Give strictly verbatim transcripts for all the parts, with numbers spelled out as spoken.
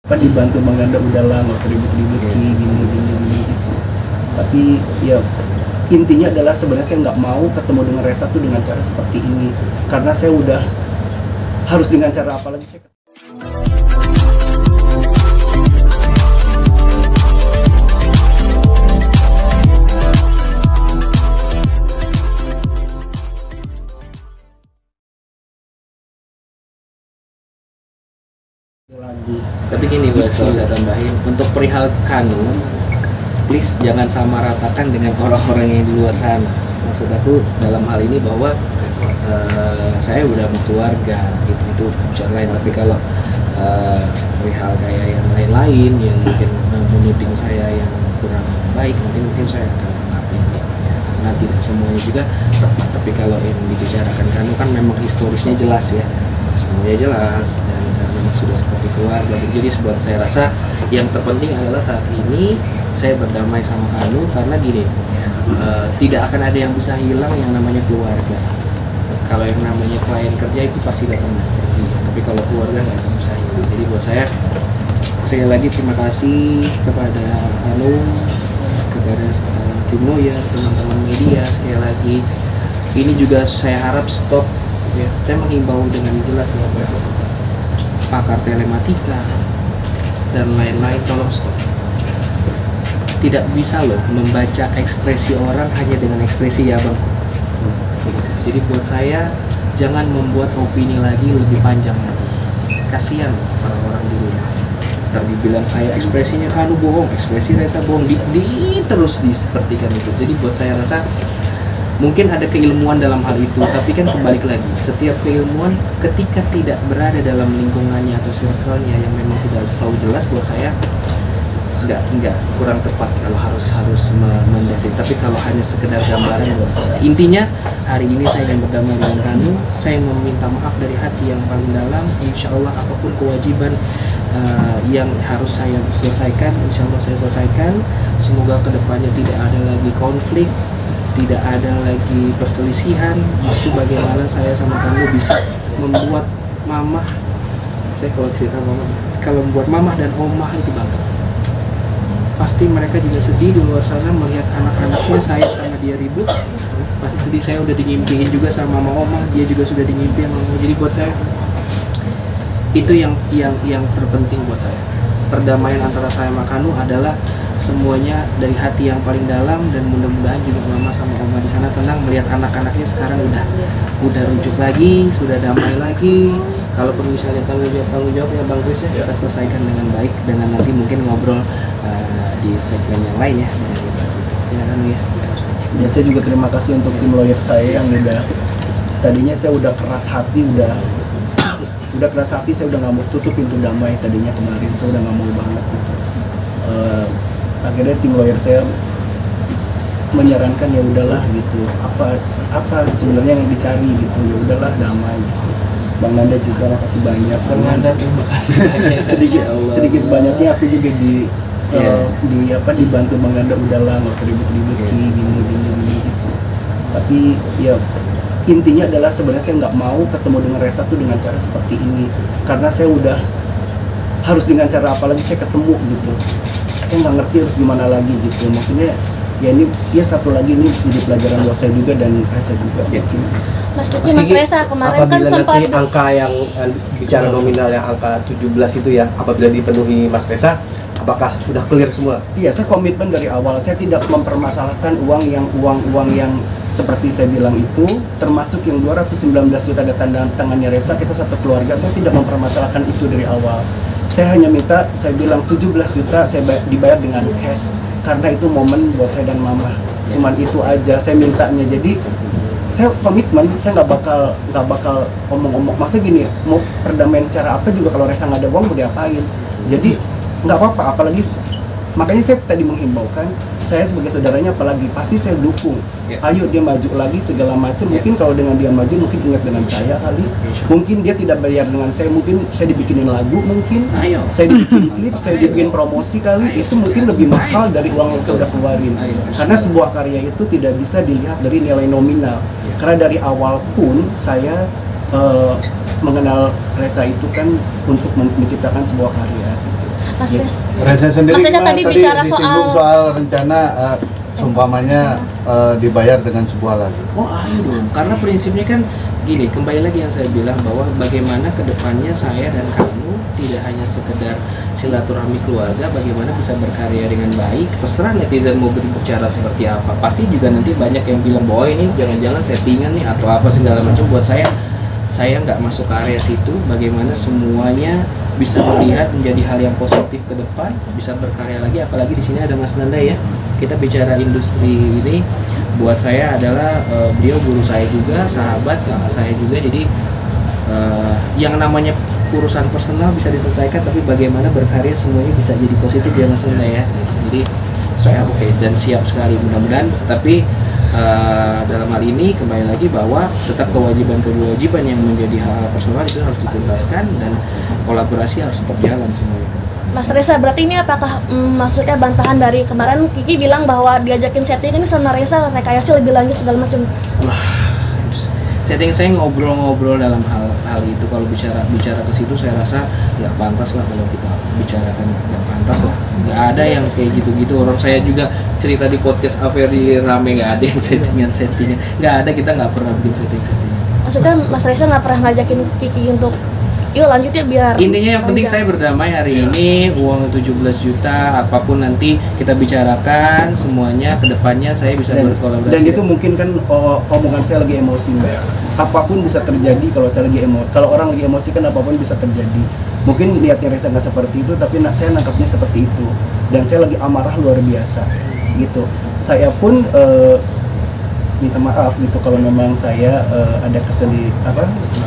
Pak dibantu Bang Nanda udahlah nggak usah ribut-ribut okay. gini gini gini gitu. Tapi ya intinya adalah sebenarnya saya nggak mau ketemu dengan Reza tuh dengan cara seperti ini, karena saya udah harus dengan cara apa lagi saya lagi. Tapi gini guys, kalau saya tambahin untuk perihal Kanu, please jangan sama ratakan dengan orang-orang yang di luar sana. Maksud aku dalam hal ini bahwa uh, saya udah berkeluarga gitu, itu bicara lain. Tapi kalau uh, perihal kayak yang lain-lain yang mungkin uh, menuding saya yang kurang baik, mungkin mungkin saya akan mengerti. Karena tidak semuanya juga tepat. Tapi kalau yang dibicarakan Kanu kan memang historisnya jelas ya, semuanya jelas dan memang sudah seperti keluarga. Jadi buat saya rasa yang terpenting adalah saat ini saya berdamai sama Kanu, karena gini, uh, tidak akan ada yang bisa hilang yang namanya keluarga. Kalau yang namanya klien kerja itu pasti datang dan pergi, tapi kalau keluarga nggak akan bisa hilang. Jadi buat saya, sekali lagi terima kasih kepada Kanu, kepada uh, tim lawyer, teman-teman media. Sekali lagi, ini juga saya harap stop. Ya, saya menghimbau dengan jelas ya, pakar telematika dan lain-lain, tolong stop. Tidak bisa loh membaca ekspresi orang hanya dengan ekspresi ya bang. Jadi buat saya jangan membuat opini lagi lebih panjang lagi. Kasihan orang-orang di rumah. Ntar dibilang saya ekspresinya Kanu bohong, ekspresi Reza bohong, di, di terus disepertikan itu. Jadi buat saya rasa mungkin ada keilmuan dalam hal itu, tapi kan kembali lagi, setiap keilmuan ketika tidak berada dalam lingkungannya atau circle-nya yang memang tidak tahu jelas, buat saya enggak, enggak, kurang tepat kalau harus harus mendasari. Tapi kalau hanya sekedar gambaran buat saya, intinya hari ini saya yang berdamai dengan Kanu, saya meminta maaf dari hati yang paling dalam. Insya Allah apapun kewajiban uh, yang harus saya selesaikan, insya Allah saya selesaikan. Semoga kedepannya tidak ada lagi konflik, tidak ada lagi perselisihan. Justru bagaimana saya sama kamu bisa membuat mamah, saya kalau cerita mamah, kalau membuat mamah dan omah itu bangga. Pasti mereka juga sedih di luar sana melihat anak-anaknya saya sama dia ribut. Pasti sedih, saya udah dimimpiin juga sama mama omah, dia juga sudah dimimpiin sama mama. Jadi buat saya itu yang yang yang terpenting buat saya. Perdamaian antara saya sama Kanu adalah semuanya dari hati yang paling dalam, dan mudah-mudahan juga mama sama oma di sana tenang melihat anak-anaknya sekarang udah udah rujuk lagi, sudah damai lagi. Kalau misalnya tanggung jawab tanggung jawab ya Bang Chris ya, kita selesaikan dengan baik, dengan nanti mungkin ngobrol uh, di segmen yang lain ya. Ya kan ya. Ya saya juga terima kasih untuk tim lawyer saya yang udah, tadinya saya udah keras hati, udah udah keras hati, saya udah nggak mau tutup pintu damai tadinya kemarin, saya udah nggak mau banget gitu. Uh, akhirnya tim lawyer saya menyarankan ya udahlah gitu, apa apa sebenarnya yang dicari gitu, ya udahlah damai gitu. Bang Nanda juga makasih banyak. Bang Nanda terima kasih banyak. sedikit sedikit banyaknya aku juga di yeah. uh, di apa dibantu Bang Nanda udahlah nggak usah ribut-ribut yeah. gini gini gini gitu. Tapi ya intinya adalah sebenarnya saya nggak mau ketemu dengan Reza tuh dengan cara seperti ini, karena saya udah harus dengan cara apa lagi saya ketemu gitu. Saya nggak ngerti harus gimana lagi gitu. Maksudnya ya ini ya satu lagi ini jadi pelajaran buat saya juga dan Reza juga. Yeah. Mas Kiki, Mas Reza kemarin kan sempat nanti angka yang bicara nominal yang angka tujuh belas itu ya, apabila dipenuhi Mas Reza, apakah sudah clear semua? Iya, saya komitmen dari awal, saya tidak mempermasalahkan uang yang uang-uang yang seperti saya bilang itu, termasuk yang dua ratus sembilan belas juta ada tanda tangannya Reza, kita satu keluarga, saya tidak mempermasalahkan itu dari awal. Saya hanya minta, saya bilang tujuh belas juta saya dibayar dengan cash, karena itu momen buat saya dan mama. Cuman itu aja saya mintanya. Jadi saya komitmen, saya nggak bakal nggak bakal omong-omong. Maksudnya gini, mau perdamaian cara apa juga kalau Reza nggak ada uang mau diapain? Jadi nggak apa-apa, apalagi makanya saya tadi menghimbaukan, saya sebagai saudaranya apalagi pasti saya dukung. Yeah. Ayo dia maju lagi segala macam. Yeah. Mungkin kalau dengan dia maju mungkin ingat dengan saya kali. Mungkin dia tidak bayar dengan saya, mungkin saya dibikinin lagu, mungkin Ayo. saya dibikin klip, saya dibikin promosi kali. Itu mungkin lebih mahal dari uang yang saya udah keluarin. Karena sebuah karya itu tidak bisa dilihat dari nilai nominal. Karena dari awal pun saya uh, mengenal Reza itu kan untuk menciptakan sebuah karya. Mas Kris. Reza sendiri Mas Reza gimana? tadi Tadi bicara disinggung soal- soal rencana uh, seumpamanya uh, dibayar dengan sebuah lagu. Oh ayo dong, karena prinsipnya kan gini, kembali lagi yang saya bilang bahwa bagaimana kedepannya saya dan kamu tidak hanya sekedar silaturahmi keluarga, bagaimana bisa berkarya dengan baik. Terserah netizen mau berbicara seperti apa, pasti juga nanti banyak yang bilang bahwa ini jangan-jangan settingan nih atau apa segala macam. Buat saya, saya nggak masuk ke area situ. Bagaimana semuanya bisa melihat menjadi hal yang positif ke depan, bisa berkarya lagi. Apalagi di sini ada Mas Nanda ya. Kita bicara industri ini, buat saya adalah uh, beliau guru saya juga, sahabat kakak saya juga. Jadi uh, yang namanya urusan personal bisa diselesaikan, tapi bagaimana berkarya semuanya bisa jadi positif ya Mas Nanda ya. Jadi saya oke okay, dan siap sekali mudah-mudahan. Tapi uh, dalam hal ini kembali lagi bahwa tetap kewajiban-kewajiban yang menjadi hal personal itu harus dituntaskan dan kolaborasi harus tetap jalan semuanya. Mas Reza, berarti ini apakah mm, maksudnya bantahan dari kemarin Kiki bilang bahwa diajakin setting ini sama Reza rekayasa lebih lanjut segala macam? Wah, setting saya ngobrol-ngobrol dalam hal hal itu. Kalau bicara bicara ke situ saya rasa nggak pantas lah kalau kita bicarakan, nggak pantas lah. Nggak ada yang kayak gitu-gitu. Orang saya juga cerita di podcast A V R di rame, nggak ada yang settingan settingan. Nggak ada, kita nggak pernah bikin setting settingan. Maksudnya Mas Reza nggak pernah ngajakin Kiki untuk yuk lanjut ya biar Intinya yang penting lanjut. saya berdamai hari ini, uang tujuh belas juta, apapun nanti kita bicarakan semuanya, kedepannya saya bisa dan, berkolaborasi. dan itu mungkin kan oh, omongan saya lagi emosi Mbak. Apapun bisa terjadi kalau saya lagi emosi. Kalau orang lagi emosi kan apapun bisa terjadi. Mungkin niatnya Reza nggak seperti itu, tapi nak saya nangkapnya seperti itu. Dan saya lagi amarah luar biasa, gitu. Saya pun uh, minta maaf gitu kalau memang saya uh, ada keseli apa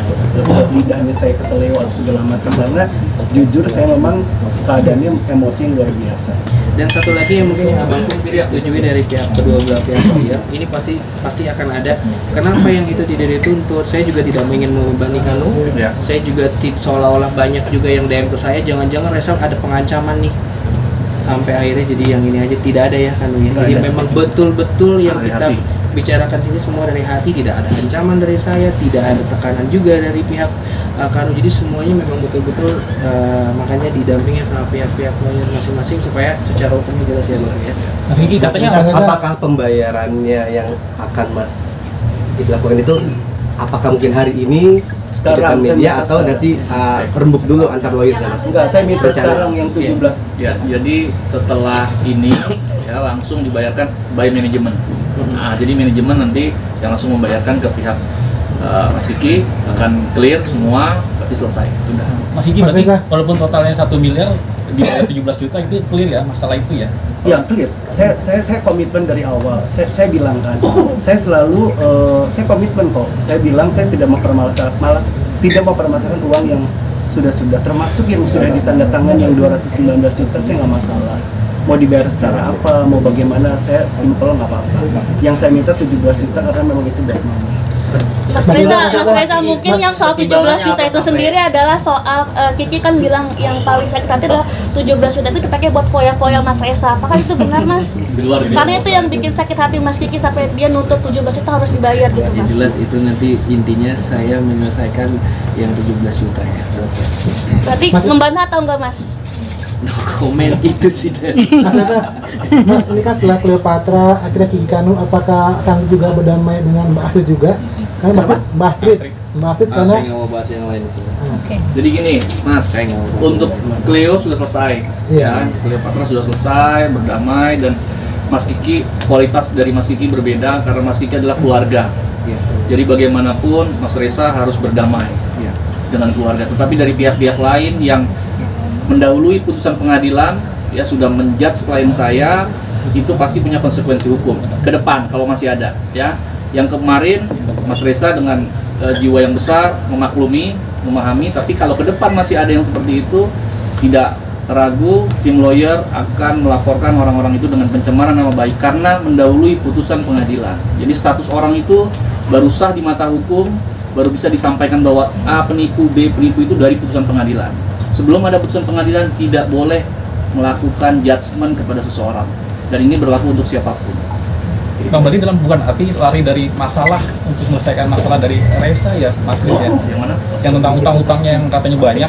lidahnya saya keselewat segala macam, karena jujur saya memang keadaannya emosi yang luar biasa. Dan satu lagi yang mungkin yang abang pun tidak setujui dari pihak kedua belah pihak ya, ini pasti pasti akan ada. Kenapa yang itu tidak dituntut? Saya juga tidak ingin membebani Kanu. Ya. Saya juga ti- seolah-olah banyak juga yang D M ke saya, jangan-jangan Reza ada pengancaman nih. Sampai akhirnya jadi yang ini aja, tidak ada ya Kanu ya. Nggak Jadi ada. memang betul-betul yang Dari kita hati. bicarakan sini semua dari hati, tidak ada ancaman dari saya, tidak ada tekanan juga dari pihak uh, Kanu. Jadi semuanya memang betul-betul uh, makanya didampingi sama pihak-pihak lawyer masing-masing supaya secara hukumnya jelas ya Bang ya. Mas Kiki katanya Mas, Mas Reza, apakah pembayarannya yang akan Mas lakukan itu apakah mungkin hari ini Sekarang, di depan saya media minta atau sekarang. nanti uh, rembuk dulu antar lawyernya Mas? Enggak, saya minta Rencana. sekarang yang tujuh belas. Ya, jadi setelah ini ya langsung dibayarkan by manajemen. Nah, jadi manajemen nanti yang langsung membayarkan ke pihak uh, Mas Kiki akan clear semua, berarti selesai sudah. Mas Kiki Mas berarti Reza. walaupun totalnya satu miliar dibayar tujuh belas juta itu clear ya masalah itu ya? Ya clear. Saya saya saya komitmen dari awal. Saya saya bilang kan, saya selalu eh, saya komitmen kok. Saya bilang saya tidak mempermasalahkan, malah tidak mempermasalahkan uang yang sudah-sudah, termasuk yang sudah ditandatangan yang dua ratus sembilan belas juta, saya nggak masalah. Mau dibayar secara apa, mau bagaimana, saya simple nggak apa-apa. Yang saya minta tujuh belas juta karena memang itu dari mama. Mas Reza, Mas Reza mungkin yang soal tujuh belas juta itu sendiri adalah soal uh, Kiki kan bilang yang paling sakit hati adalah tujuh belas juta itu dipakai buat foya-foya Mas Reza. Apakah itu benar Mas? Di luar ini. Karena itu yang bikin sakit hati Mas Kiki sampai dia nuntut tujuh belas juta harus dibayar gitu Yang Mas. jelas itu nanti intinya saya menyelesaikan yang tujuh belas juta ya buat saya. Berarti membantah atau enggak Mas? No comment itu sih dan Mas Reza, Mas ini kan setelah Cleopatra akhirnya Kiki Kanu, apakah akan juga berdamai dengan Mbak Astrid juga? Karena Mbak Astrid, Mbak Astrid, Mbak Astrid ah, karena saya nggak mau bahas yang lain sih. Jadi gini, Mas, Saya nggak mau bahas untuk yang lain. Cleo sudah selesai, Iya. ya. Cleopatra sudah selesai, berdamai, dan Mas Kiki, kualitas dari Mas Kiki berbeda karena Mas Kiki adalah keluarga. Ya. Jadi bagaimanapun Mas Reza harus berdamai Ya. dengan keluarga. Tetapi dari pihak-pihak lain yang mendahului putusan pengadilan, ya sudah menjudge klien saya, itu pasti punya konsekuensi hukum ke depan kalau masih ada, ya. Yang kemarin Mas Reza dengan uh, jiwa yang besar memaklumi, memahami, tapi kalau ke depan masih ada yang seperti itu, tidak ragu tim lawyer akan melaporkan orang-orang itu dengan pencemaran nama baik karena mendahului putusan pengadilan. Jadi status orang itu baru sah di mata hukum, baru bisa disampaikan bahwa A penipu, B penipu itu dari putusan pengadilan. Sebelum ada putusan pengadilan tidak boleh melakukan judgement kepada seseorang, dan ini berlaku untuk siapapun. Bang, berarti dalam bukan arti lari dari masalah untuk menyelesaikan masalah dari Reza ya Mas Kris ya? Yang mana? Yang tentang utang-utangnya yang katanya banyak,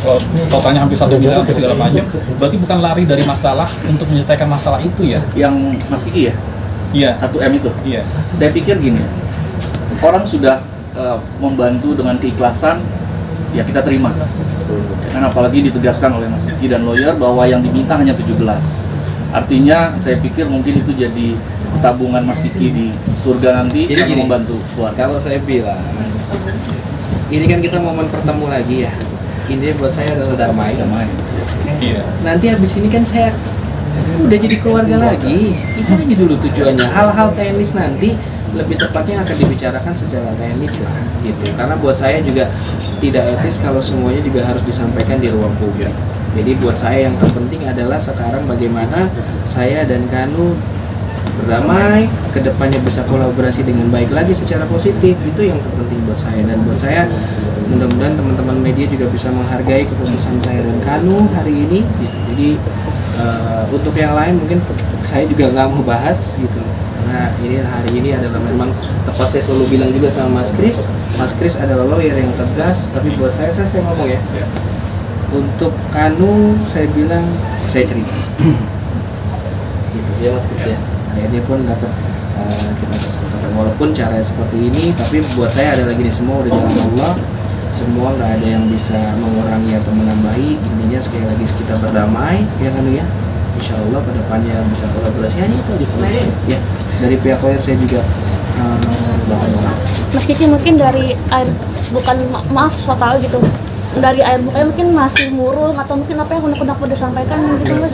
kalau totalnya hampir satu miliar ke segala macam, berarti bukan lari dari masalah untuk menyelesaikan masalah itu ya? Yang Mas Kiki ya? Iya. satu M itu? Iya. Saya pikir gini, orang sudah uh, membantu dengan keikhlasan, ya kita terima. Dan apalagi ditegaskan oleh Mas Kiki dan lawyer bahwa yang diminta hanya tujuh belas. Artinya saya pikir mungkin itu jadi tabungan Mas Kiki di surga nanti Jadi yang gini, membantu keluarga. Kalau saya bilang, ini kan kita momen bertemu lagi ya. Intinya buat saya adalah damai. Damai. Iya. Nanti habis ini kan saya udah jadi keluarga lagi. Itu aja dulu tujuannya. Hal-hal teknis nanti lebih tepatnya akan dibicarakan secara teknis lah gitu. Karena buat saya juga tidak etis kalau semuanya juga harus disampaikan di ruang publik. Jadi buat saya yang terpenting adalah sekarang bagaimana saya dan Kanu berdamai, kedepannya bisa kolaborasi dengan baik lagi secara positif. Itu yang terpenting buat saya. Dan buat saya mudah-mudahan teman-teman media juga bisa menghargai keputusan saya dan Kanu hari ini gitu. Jadi uh, untuk yang lain mungkin saya juga nggak mau bahas gitu. Nah ini hari ini adalah memang tepat, saya selalu bilang juga sama Mas Kris, Mas Kris adalah lawyer yang tegas, tapi buat saya, saya, saya ngomong ya, untuk Kanu saya bilang, saya cerita gitu ya Mas Kris ya, akhirnya pun dapat uh, kita kesepakatan, walaupun caranya seperti ini, tapi buat saya adalah gini, semua udah jalan Allah, semua nggak ada yang bisa mengurangi atau menambahi, intinya sekali lagi kita berdamai ya Kanu ya, insya Allah kedepannya bisa kolaborasi, hanya itu aja ya. Dari pihak lawyer saya juga uh, Mas Kiki mungkin dari air, bukan ma- maaf so tau gitu, dari air mukanya mungkin masih murung atau mungkin apa yang unek-unek mau disampaikan gitu Mas.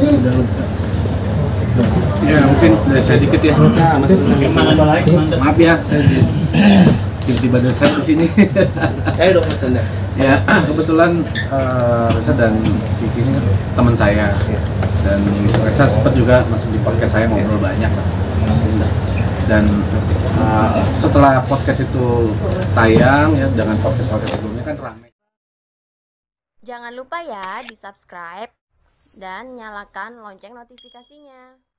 Ya mungkin dari saya dikit ya. Nah, Mas Maaf ya, saya tiba-tiba ada saya di sini. Ayo dong Mas Tanda. Ya kebetulan uh, Reza dan Kiki ini teman saya, dan Reza sempat juga masuk di podcast saya, ngobrol banyak. Dan uh, setelah podcast itu tayang ya, dengan podcast-podcast sebelumnya kan ramai. Jangan lupa ya di subscribe dan nyalakan lonceng notifikasinya.